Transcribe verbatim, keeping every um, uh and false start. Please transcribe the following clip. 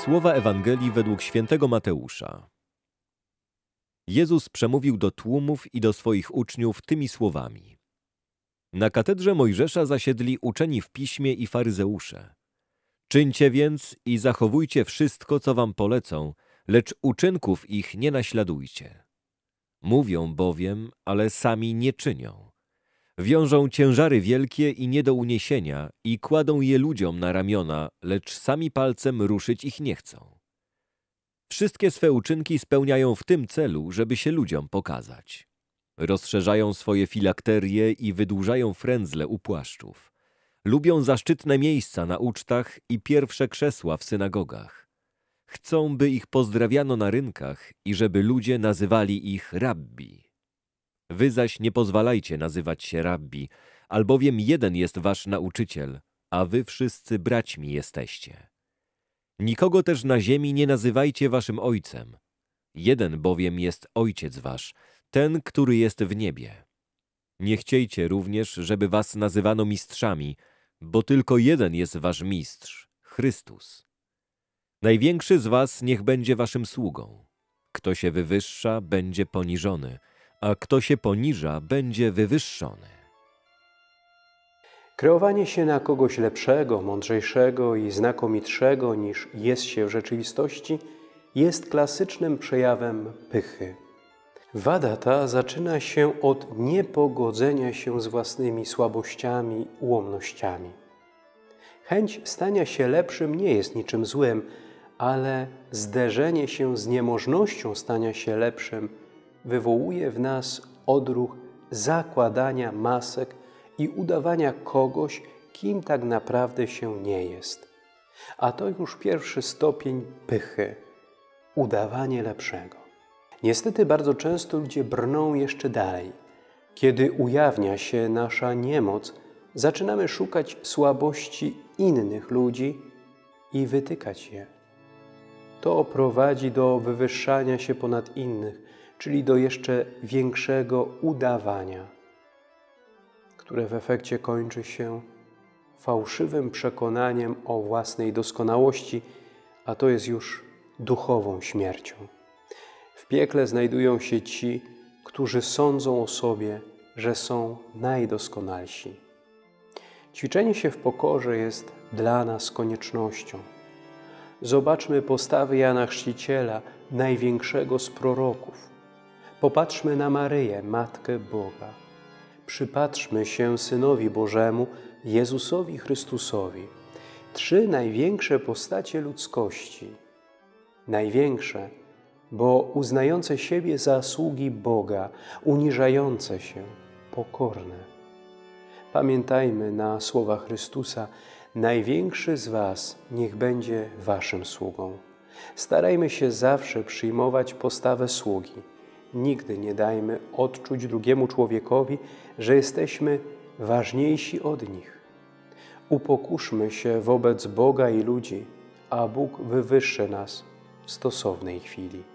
Słowa Ewangelii według świętego Mateusza. Jezus przemówił do tłumów i do swoich uczniów tymi słowami. Na katedrze Mojżesza zasiedli uczeni w piśmie i faryzeusze. Czyńcie więc i zachowujcie wszystko, co wam polecą, lecz uczynków ich nie naśladujcie. Mówią bowiem, ale sami nie czynią. Wiążą ciężary wielkie i nie do uniesienia i kładą je ludziom na ramiona, lecz sami palcem ruszyć ich nie chcą. Wszystkie swe uczynki spełniają w tym celu, żeby się ludziom pokazać. Rozszerzają swoje filakterie i wydłużają frędzle u płaszczów. Lubią zaszczytne miejsca na ucztach i pierwsze krzesła w synagogach. Chcą, by ich pozdrawiano na rynkach i żeby ludzie nazywali ich rabbi. Wy zaś nie pozwalajcie nazywać się rabbi, albowiem jeden jest wasz nauczyciel, a wy wszyscy braćmi jesteście. Nikogo też na ziemi nie nazywajcie waszym ojcem. Jeden bowiem jest ojciec wasz, ten, który jest w niebie. Nie chciejcie również, żeby was nazywano mistrzami, bo tylko jeden jest wasz mistrz, Chrystus. Największy z was niech będzie waszym sługą. Kto się wywyższa, będzie poniżony, a kto się poniża, będzie wywyższony. Kreowanie się na kogoś lepszego, mądrzejszego i znakomitszego niż jest się w rzeczywistości jest klasycznym przejawem pychy. Wada ta zaczyna się od niepogodzenia się z własnymi słabościami, ułomnościami. Chęć stania się lepszym nie jest niczym złym, ale zderzenie się z niemożnością stania się lepszym wywołuje w nas odruch zakładania masek i udawania kogoś, kim tak naprawdę się nie jest. A to już pierwszy stopień pychy – udawanie lepszego. Niestety bardzo często ludzie brną jeszcze dalej. Kiedy ujawnia się nasza niemoc, zaczynamy szukać słabości innych ludzi i wytykać je. To prowadzi do wywyższania się ponad innych, czyli do jeszcze większego udawania, które w efekcie kończy się fałszywym przekonaniem o własnej doskonałości, a to jest już duchową śmiercią. W piekle znajdują się ci, którzy sądzą o sobie, że są najdoskonalsi. Ćwiczenie się w pokorze jest dla nas koniecznością. Zobaczmy postawy Jana Chrzciciela, największego z proroków. Popatrzmy na Maryję, Matkę Boga. Przypatrzmy się Synowi Bożemu, Jezusowi Chrystusowi. Trzy największe postacie ludzkości. Największe, bo uznające siebie za sługi Boga, uniżające się, pokorne. Pamiętajmy na słowa Chrystusa: największy z was niech będzie waszym sługą. Starajmy się zawsze przyjmować postawę sługi. Nigdy nie dajmy odczuć drugiemu człowiekowi, że jesteśmy ważniejsi od nich. Upokurzmy się wobec Boga i ludzi, a Bóg wywyższy nas w stosownej chwili.